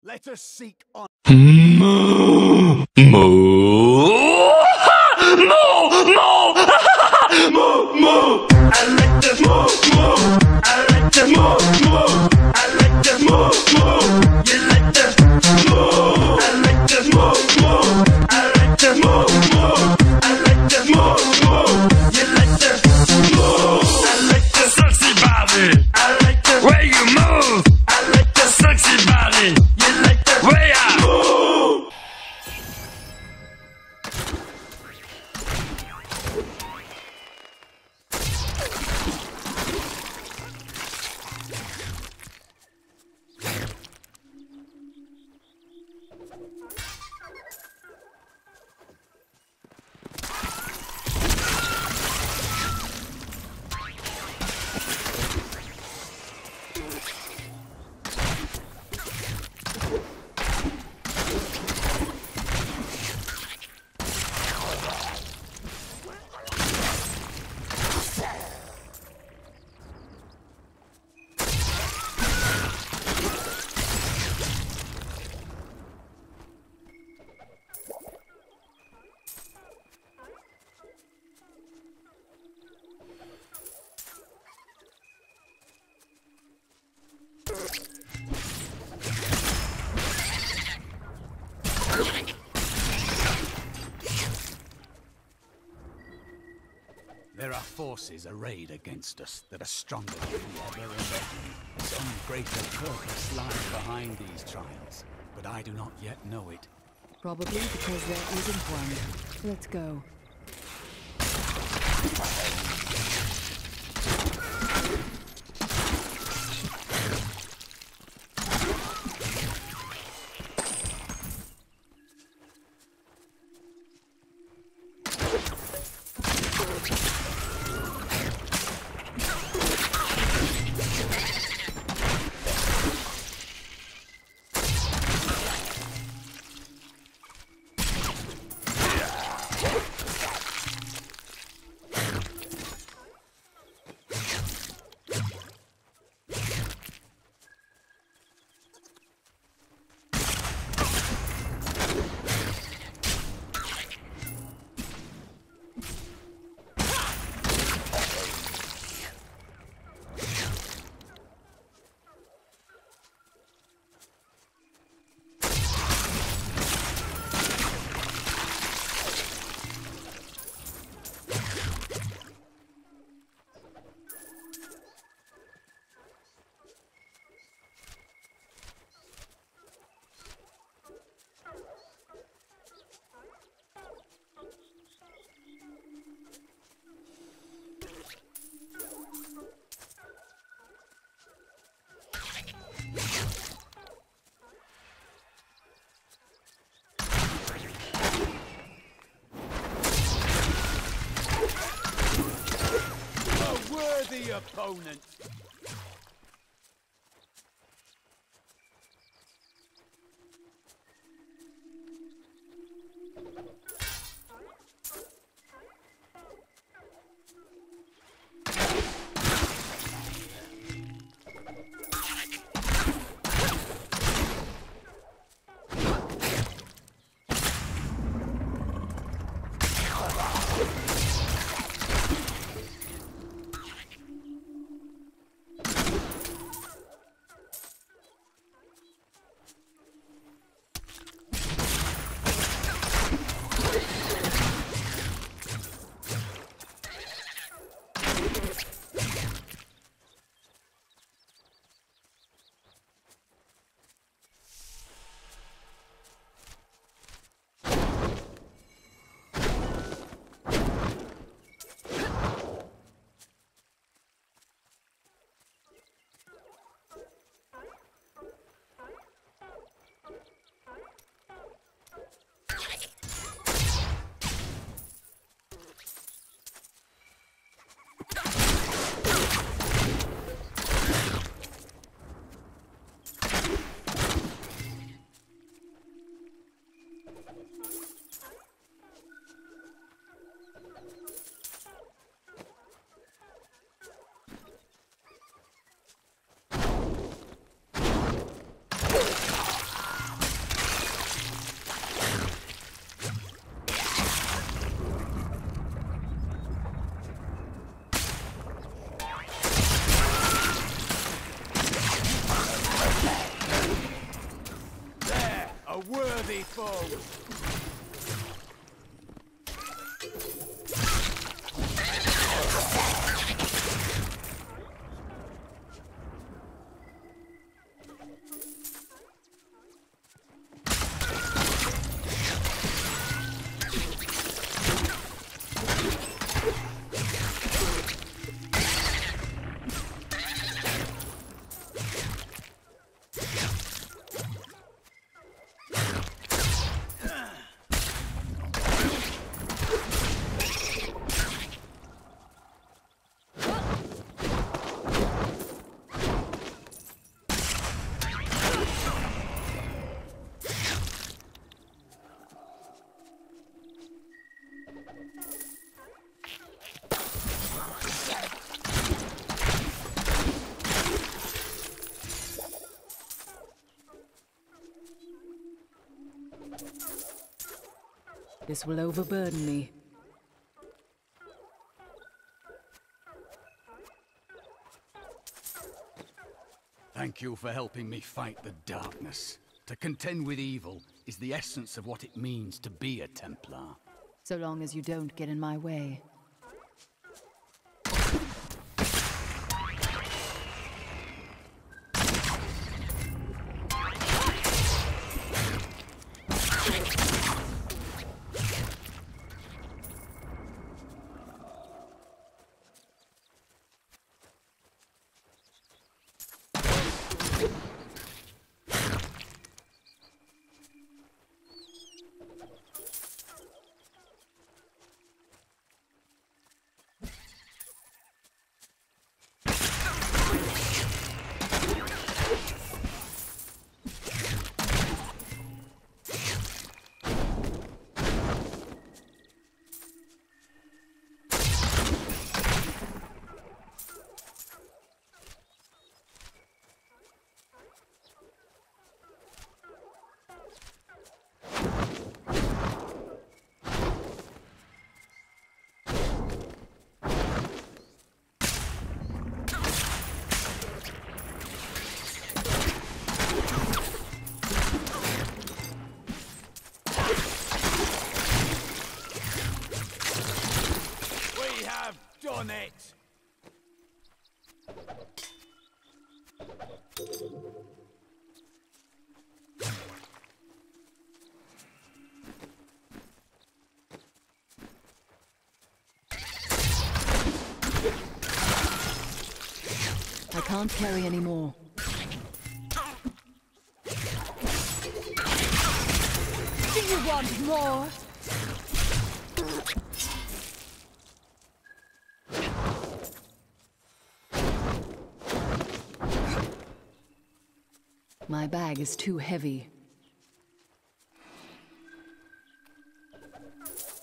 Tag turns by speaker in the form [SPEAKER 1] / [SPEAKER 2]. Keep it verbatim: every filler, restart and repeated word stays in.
[SPEAKER 1] Let us seek on.
[SPEAKER 2] Moo! Moo! Moo! Moo! Moo! Moo! I like to moo! Moo! I like to moo! Moo! I like to moo! Moo! You like to moo! I like to moo! Moo! I like to moo! Moo! I like to moo! Moo! You like to moo! I like to sexy body. I like the way you move. I like the sexy body. You like the way I move.
[SPEAKER 1] There are forces arrayed against us that are stronger than we ever imagined. Some greater purpose lies behind these trials, but I do not yet know it.
[SPEAKER 3] Probably because there isn't one. Let's go.
[SPEAKER 1] The opponent.
[SPEAKER 3] This will overburden me.
[SPEAKER 1] Thank you for helping me fight the darkness. To contend with evil is the essence of what it means to be a Templar.
[SPEAKER 3] So long as you don't get in my way.
[SPEAKER 1] Done it!
[SPEAKER 3] I can't carry any more. Do you want more? My bag is too heavy.